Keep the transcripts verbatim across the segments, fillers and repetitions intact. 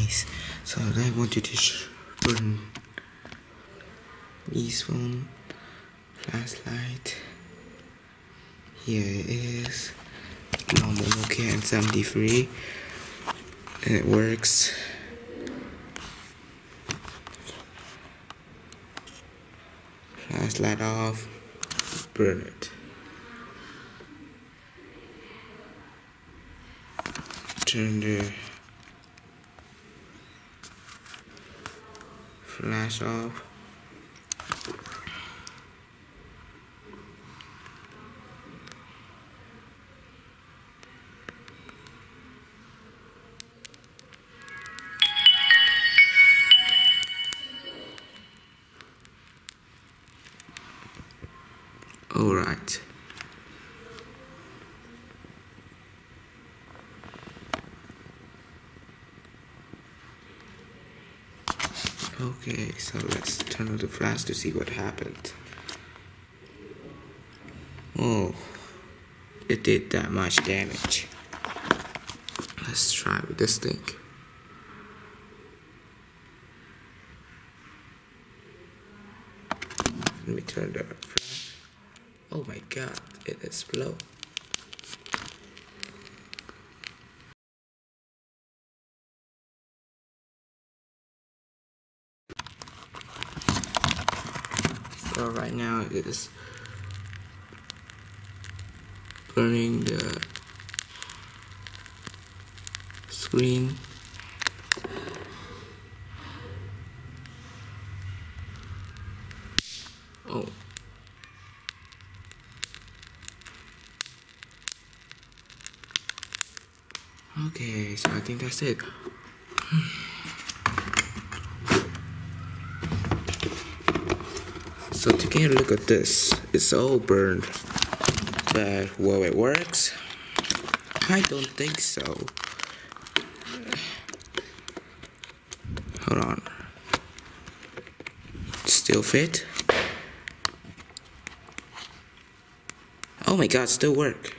guys, so I wanted to turn this phone flashlight. Here it is, normal Nokia N seventy-three, and it works. Flashlight off, burn it. Turn the flash off. All right. Okay, so let's turn on the flash to see what happened. Oh, it did that much damage. Let's try with this thing. Let me turn the flash. Oh my god, it exploded. So right now it is burning the screen. Oh. Okay, so I think that's it. So taking a look at this, it's all burned. But will it works? I don't think so. Hold on. Still fit? Oh my god, still work.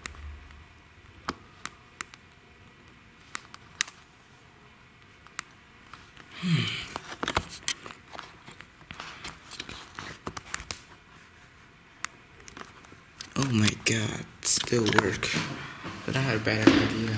Hmm. Oh my god, still work. But I had a bad idea.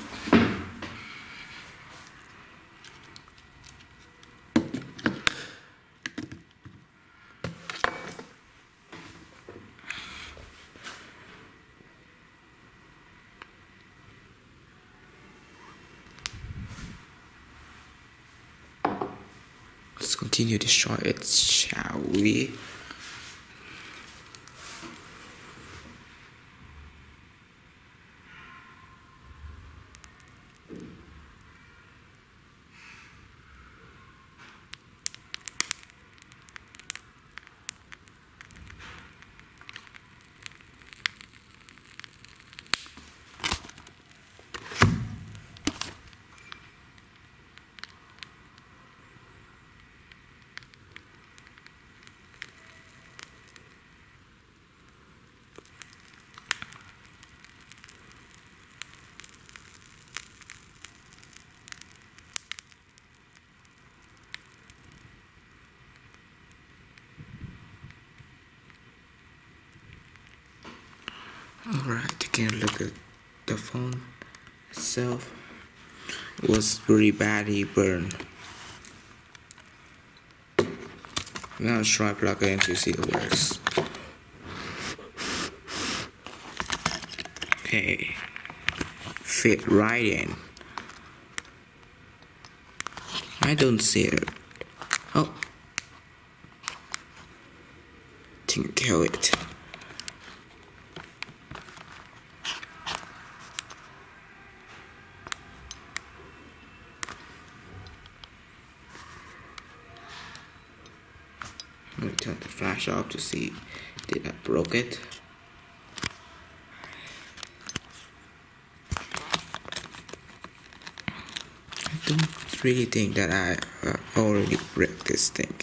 Let's continue to destroy it, shall we? Alright, taking a look at the phone itself. It was pretty badly burned. Now let's try plug it in to see if it works. Okay, fit right in. I don't see it. Oh, didn't kill it. Let me turn the flash off to see did I broke it. I don't really think that I uh, already broke this thing.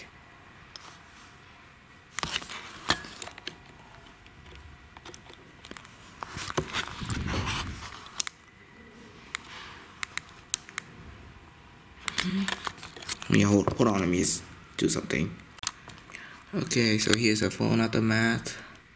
me hold, hold on, let me do something. Okay, so here's a phone automat.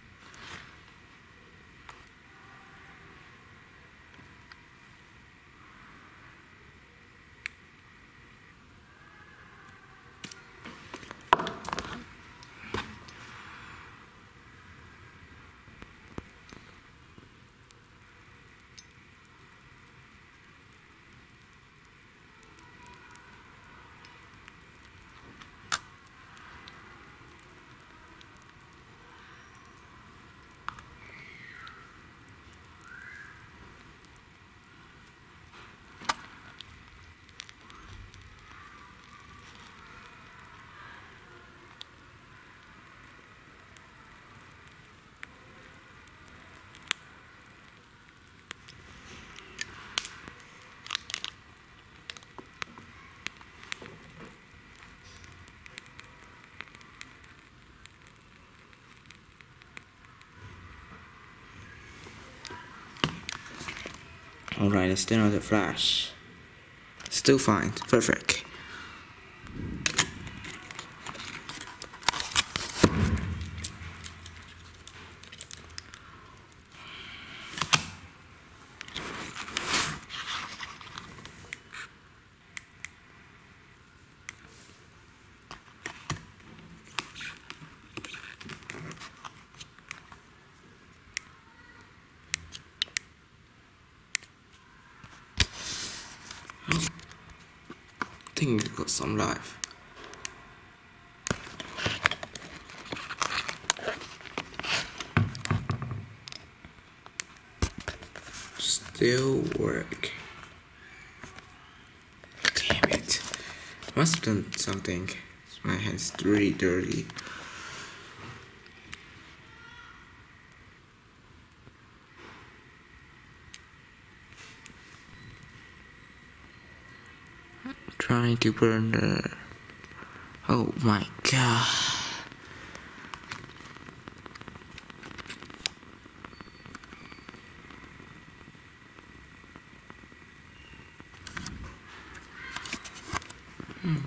Alright, let's turn on the flash. Still fine, perfect. I think it got some life. Still work. Damn it. Must have done something. My hand's really dirty. Trying to burn the... Oh my god. Hmm.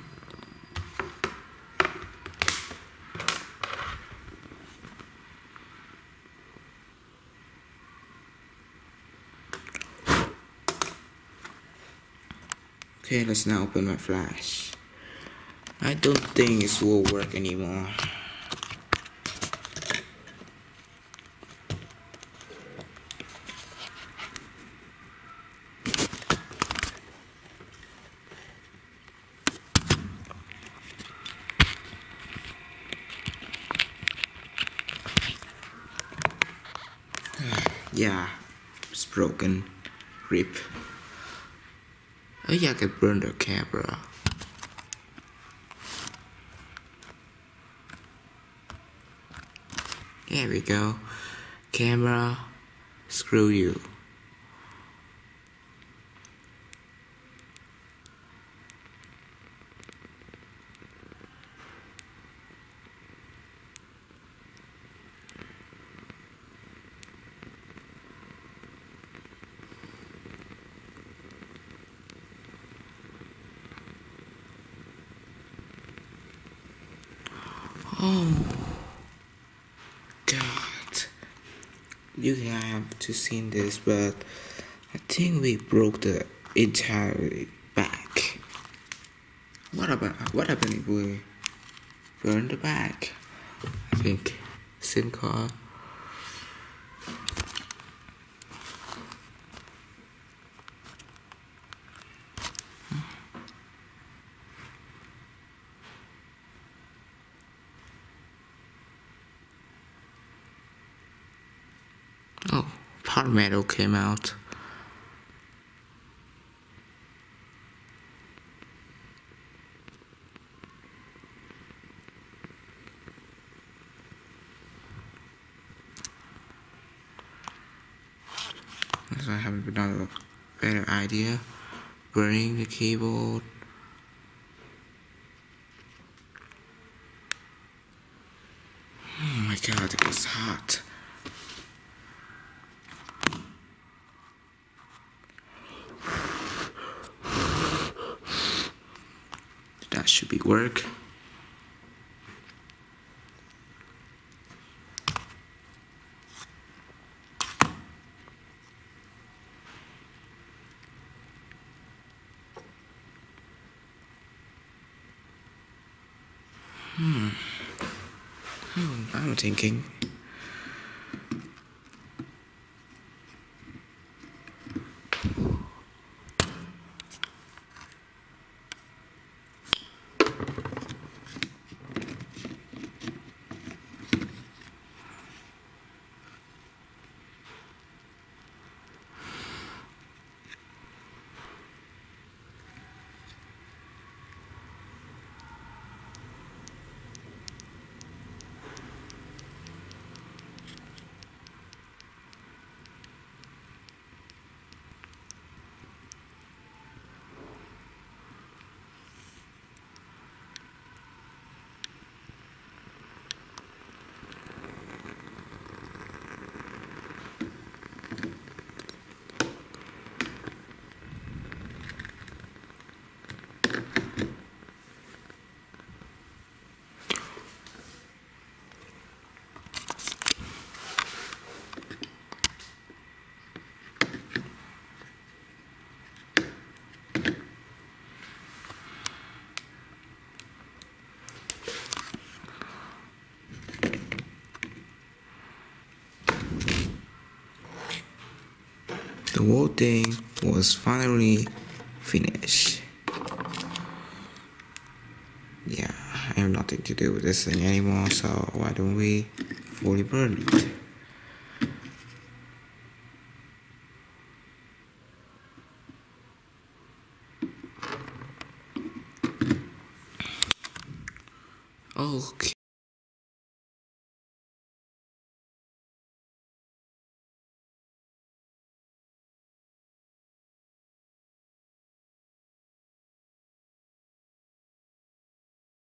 Okay, let's now open my flash. I don't think it will work anymore. Yeah, it's broken. Rip. Oh yeah, I can burn the camera. There we go. Camera, screw you. Oh God, you have to see this, but I think we broke the entire back. What about what happened if we burn the back? I think SIM card. Oh, part metal came out. So I have another better idea. Burning the keyboard. Oh my god, it was hot. Did I That should be work. Hmm. Hmm, I'm thinking. The whole thing was finally finished. Yeah, I have nothing to do with this thing anymore, so why don't we fully burn it? Okay.